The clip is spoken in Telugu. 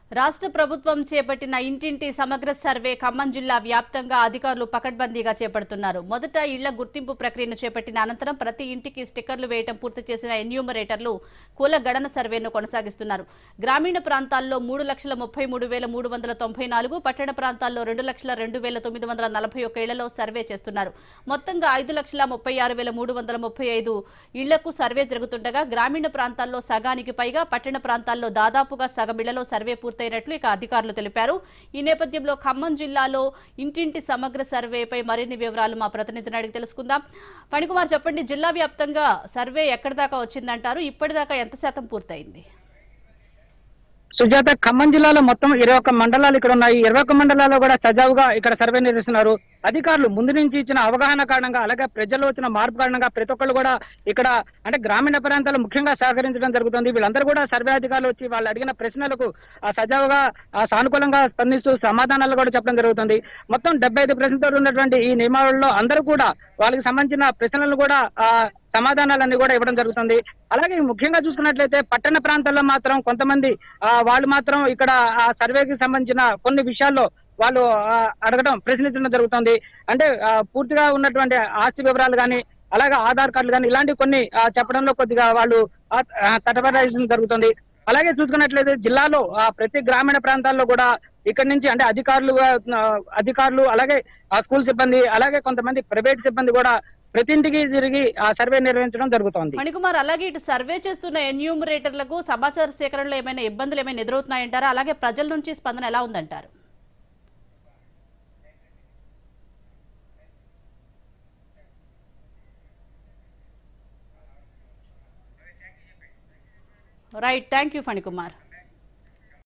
రాష్ట్ర ప్రభుత్వం చేపట్టిన ఇంటింటి సమగ్ర సర్వే ఖమ్మం జిల్లా వ్యాప్తంగా అధికారులు పకడ్బందీగా చేపడుతున్నారు. మొదట ఇళ్ల గుర్తింపు ప్రక్రియను చేపట్టిన అనంతరం ప్రతి ఇంటికి స్టిక్కర్లు వేయడం పూర్తి చేసిన ఎన్యూమరేటర్లు కుల గణన సర్వేను కొనసాగిస్తున్నారు. గ్రామీణ ప్రాంతాల్లో 3,33,394, పట్టణ ప్రాంతాల్లో 2,02,941 ఇళ్లలో సర్వే చేస్తున్నారు. మొత్తంగా 5,36,335 ఇళ్లకు సర్వే జరుగుతుండగా గ్రామీణ ప్రాంతాల్లో సగానికి పైగా, పట్టణ ప్రాంతాల్లో దాదాపుగా సగం ఇళ్లలో సర్వే పూర్తయినట్లు ఇక అధికారులు తెలిపారు. ఈ నేపథ్యంలో ఖమ్మం జిల్లాలో ఇంటింటి సమగ్ర సర్వేపై మరిన్ని వివరాలు మా ప్రతినిధిని అడిగి తెలుసుకుందాం. ఫణికుమార్, చెప్పండి, జిల్లా వ్యాప్తంగా సర్వే ఎక్కడి దాకా వచ్చిందంటారు? ఇప్పటిదాకా ఎంత శాతం పూర్తయింది? సుజాత, ఖమ్మం జిల్లాలో మొత్తం 21 మండలాలు ఇక్కడ ఉన్నాయి. 21 మండలాల్లో కూడా సజావుగా ఇక్కడ సర్వే నిర్వహిస్తున్నారు. అధికారులు ముందు నుంచి ఇచ్చిన అవగాహన కారణంగా, అలాగే ప్రజల్లో వచ్చిన మార్పు కారణంగా ప్రతి ఒక్కళ్ళు కూడా ఇక్కడ అంటే గ్రామీణ ప్రాంతాలు ముఖ్యంగా సహకరించడం జరుగుతుంది. వీళ్ళందరూ కూడా సర్వే అధికారులు వచ్చి వాళ్ళు అడిగిన ప్రశ్నలకు సజావుగా సానుకూలంగా స్పందిస్తూ సమాధానాలు కూడా చెప్పడం జరుగుతుంది. మొత్తం 75 ప్రశ్నలతో ఉన్నటువంటి ఈ నియమావళిలో అందరూ కూడా వాళ్ళకి సంబంధించిన ప్రశ్నలను కూడా సమాధానాలన్నీ కూడా ఇవ్వడం జరుగుతుంది. అలాగే ముఖ్యంగా చూసుకున్నట్లయితే పట్టణ ప్రాంతాల్లో మాత్రం కొంతమంది వాళ్ళు మాత్రం ఇక్కడ ఆ సర్వేకి సంబంధించిన కొన్ని విషయాల్లో వాళ్ళు అడగడం, ప్రశ్నించడం జరుగుతుంది. అంటే పూర్తిగా ఉన్నటువంటి ఆస్తి వివరాలు కానీ, అలాగే ఆధార్ కార్డులు కానీ ఇలాంటి కొన్ని చెప్పడంలో కొద్దిగా వాళ్ళు తటపటాయించడం జరుగుతుంది. అలాగే చూసుకున్నట్లయితే జిల్లాలో ప్రతి గ్రామీణ ప్రాంతాల్లో కూడా ఇక్కడి నుంచి అంటే అధికారులు అలాగే స్కూల్ సిబ్బంది, అలాగే కొంతమంది ప్రైవేట్ సిబ్బంది కూడా ప్రతి ఇంటికి తిరిగి సర్వే నిర్వహించడం జరుగుతోంది. మణికుమార్, అలాగే ఇటు సర్వే చేస్తున్న ఎన్యూమరేటర్లకు సమాచార సేకరణలో ఏమైనా ఇబ్బందులు ఏమైనా ఎదురవుతున్నాయంటారా? అలాగే ప్రజల నుంచి స్పందన ఎలా ఉందంటారు? Right, thank you Phanikumar.